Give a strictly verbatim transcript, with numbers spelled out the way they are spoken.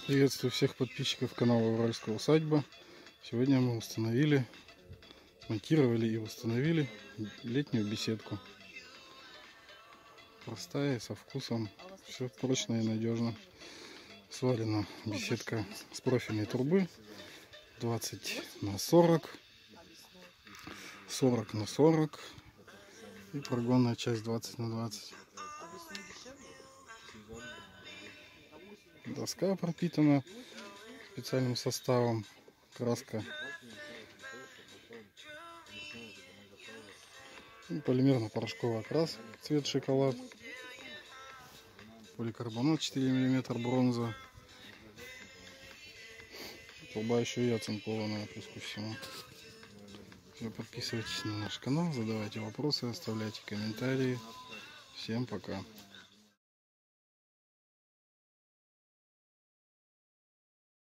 Приветствую всех подписчиков канала Уральская усадьба. Сегодня мы установили, монтировали и установили летнюю беседку. Простая, со вкусом, все прочно и надежно. Сварена беседка с профильной трубы двадцать на сорок, сорок на сорок и прогонная часть двадцать на двадцать. Доска пропитана специальным составом, краска и полимерно-порошковый окрас, цвет шоколад, поликарбонат четыре миллиметра, бронза, труба еще и оцинкованная, плюс ко всему. Все, подписывайтесь на наш канал, задавайте вопросы, оставляйте комментарии. Всем пока.